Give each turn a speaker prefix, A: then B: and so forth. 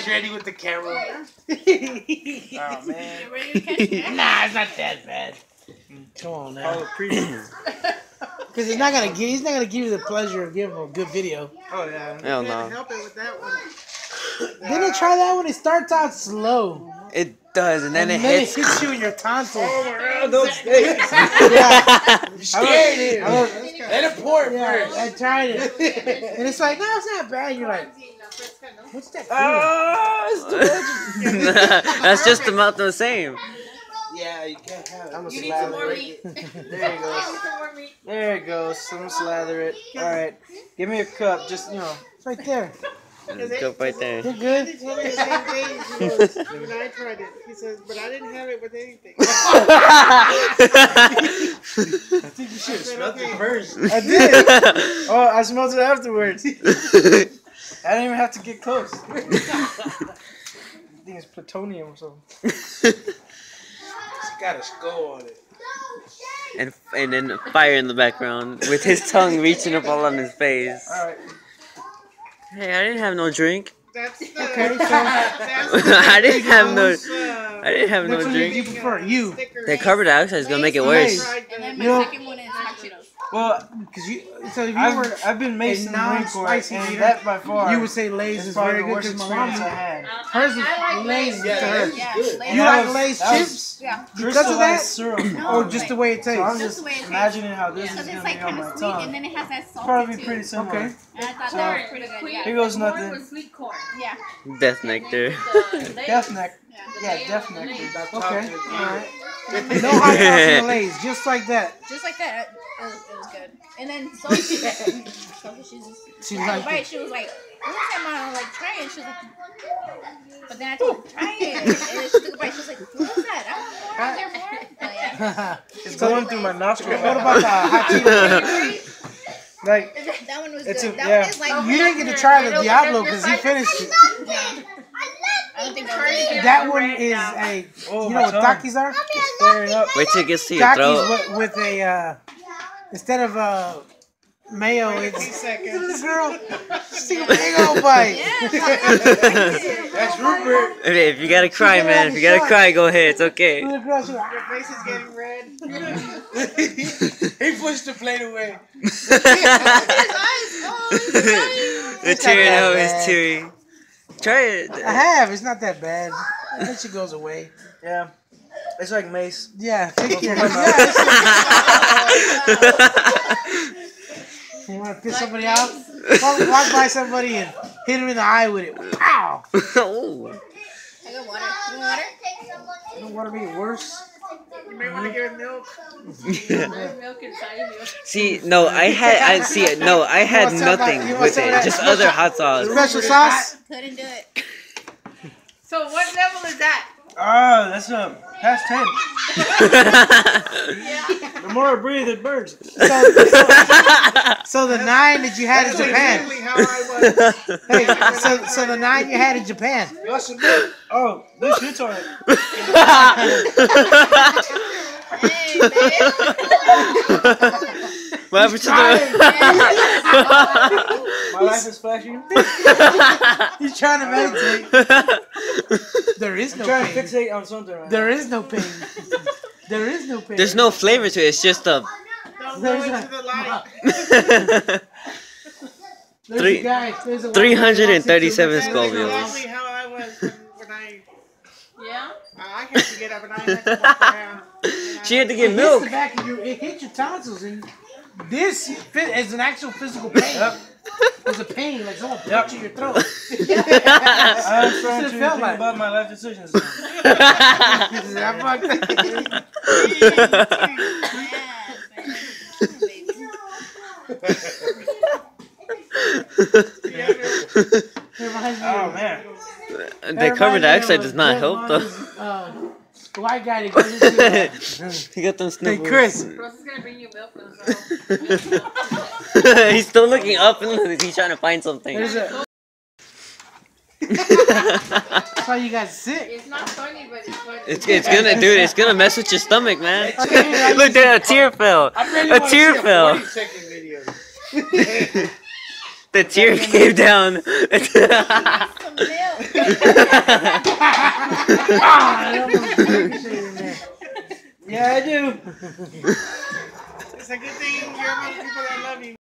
A: He's ready with the camera.
B: Oh man.
C: You ready to catch that?
A: Nah, it's not that bad. Come on now.
B: Oh, preview.
A: Because he's not gonna give you the pleasure of giving a good video.
B: Oh yeah.
D: Hell
E: Can't
D: no.
E: help it with that one.
A: Didn't it try that one? It starts out slow.
D: It does, and then it
A: Then
D: hits.
A: it hits you in your tonsils.
B: Those states.
A: Yeah.
E: You scared him.
A: Yeah.
E: Let it pour
A: Yeah,
E: first.
A: I tried it. And it's like, no, it's not bad. You're like, what's that feeling?
D: That's just about the same.
E: Yeah, you can't have it.
B: I'm gonna
C: You need some more
B: slather
C: meat.
B: it. There you go.
C: Some more meat.
B: There it goes. So I'm gonna slather it. All right. Give me a cup. Just
A: It's right there.
D: Go right there.
A: You're good.
E: He told me the same thing. He goes, when I tried it, he says, but I didn't have it with anything.
B: I think you should have smelled it first. I did. Oh, I smelled it afterwards. I didn't even have to get close. I think it's plutonium or something.
E: It's got a skull on it.
D: And then fire in the background with his tongue reaching up all on his face.
B: All right.
D: Hey, I didn't have no drink.
E: That's the,
A: Okay, so
D: I didn't have no. I didn't have no
A: which one
D: drink.
A: do you prefer? You.
D: The carbon dioxide is gonna make it worse.
C: And then my
A: You know-
C: second one is hot Cheetos.
B: Well,
A: Because you, so if you were,
B: I've been maced in the Marine Corps,
A: non-spicy
B: and
A: eater,
B: that by far
A: you would say Lay's
B: is
A: is
B: probably
A: very
B: the
A: good.
B: worst
A: Because my
B: experience I
A: mom,
B: had.
A: hers is
C: I like
A: Lay's
E: Yeah,
A: to her.
E: Lay's is
C: Yeah,
E: good.
C: Lay's
A: You
C: are-
A: like Lay's
B: that was-
A: chips?
C: Yeah.
A: Because of that?
B: Crystallized syrup.
C: No.
A: Or just the way it tastes?
B: So I'm
C: Just
B: just
C: the way it tastes.
B: imagining how this is
C: Because
B: gonna
C: it's like
B: be on
C: kind
B: my
C: of sweet, and
B: tongue.
C: then it has that
B: It's probably
C: salty
B: pretty
C: too.
B: similar.
A: Okay.
C: And I thought
B: So-
C: that was pretty good.
B: Here
C: Yeah.
B: goes
F: Corn
B: nothing.
F: with sweet corn.
C: Yeah.
D: Death nectar.
B: Death neck.
C: Yeah.
B: Yeah, death nectar.
E: That's
A: Okay.
E: talking to
A: All
E: you.
A: right. No hot sauce in the Lay's, just like that.
C: Just like that. It was good. And then Sophie,
A: She liked
C: right,
A: it.
C: she was like, "What was that, Mom? Like, try it." She was like, but then I told her, try it. And then she took a bite. She was like, "What was that? I don't know. Is there more?" But yeah.
B: It's going through my nostrils.
A: What about the hot Cheetos?
B: Like,
C: That one was
B: It's
C: good.
B: a-
C: That
B: yeah.
C: one is like,
A: You didn't get to try the Diablo because he finished it.
C: I don't think that was good.
A: That one is a,
B: oh,
A: you
B: my
A: know what
B: tongue.
A: Takis are?
B: It's flaring up.
D: Wait till it gets to your throat.
A: Takis with a, instead of mayo, it's
E: seconds.
A: girl. Stick a big old bite.
E: That's Rupert.
D: Okay, if you gotta cry, man, if you gotta cry, go ahead. It's okay.
A: Little girl, she's like,
E: Your face is getting red. He pushed the plate away.
D: The tearing out is teary. Try it.
A: I have. It's not that bad. Then she goes away.
B: Yeah. It's like mace.
A: Yeah, take care. You want to piss somebody out? Walk by somebody and hit him in the eye with it. Wow.
D: Oh.
C: I got water. You want water?
A: Don't want to make it worse.
E: You may want to give it milk.
F: Milk inside milk.
D: See, no, I had nothing with it, just other hot sauce.
A: Special sauce?
C: Couldn't do it.
F: So what level is that?
B: Oh, that's past 10. The more I breathe, it burns.
A: So the 9 that you had in
E: That's
A: Japan.
E: exactly how I was.
A: Hey, so the 9 you had in Japan.
E: What's the milk?
B: Oh, this shit's on it.
C: Hey, babe.
D: What happened to the?
B: My life is flashing.
A: He's trying to meditate. There is
B: I'm
A: no
B: trying to
A: pain.
B: fixate on something right
A: There is no pain. There is no pain.
D: There's no flavor to it. It's just a.
E: Don't go
A: There's
E: into
A: a-
E: the light.
A: There's
D: Three-
A: a guy. There's a
D: 337
E: That's
D: Scovilles.
E: exactly how I was when
F: Yeah?
E: I had to get up and I had to walk around.
D: She had to
A: It
D: get
A: hits
D: milk.
A: the back of your, it hits your tonsils, and this is an actual physical pain.
B: Yep.
A: It's a pain, like someone
B: Yep.
A: punching your throat.
B: I'm trying to
A: it
B: think
A: felt like.
B: about my life decisions.
A: I fucked it. Reminds me
B: Oh
A: of-
B: man.
D: The carbon dioxide does not help though.
A: The white guy that goes into
D: You got them
A: Hey,
D: snipples.
A: Chris.
F: Ross is gonna bring you milk as well.
D: He's still looking up and he's trying to find something.
A: There's a. That's why you got sick.
F: It's not funny, but it's funny.
D: It's gonna, dude. It's gonna mess with your stomach, man.
A: Okay,
D: Look, there, a tear fell.
E: I really
D: A
E: want to
D: tear
E: see a
D: fell.
E: 40-second video.
D: The tear came down.
C: Some milk.
A: Ah, I almost broke shit in there.
B: Yeah, I do.
E: It's a good thing you're among people that love you.